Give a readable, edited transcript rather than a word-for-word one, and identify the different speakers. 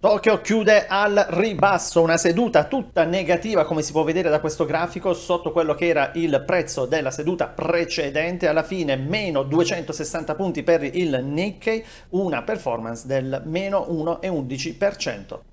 Speaker 1: Tokyo chiude al ribasso, una seduta tutta negativa come si può vedere da questo grafico, sotto quello che era il prezzo della seduta precedente. Alla fine meno 260 punti per il Nikkei, una performance del meno 1,11%.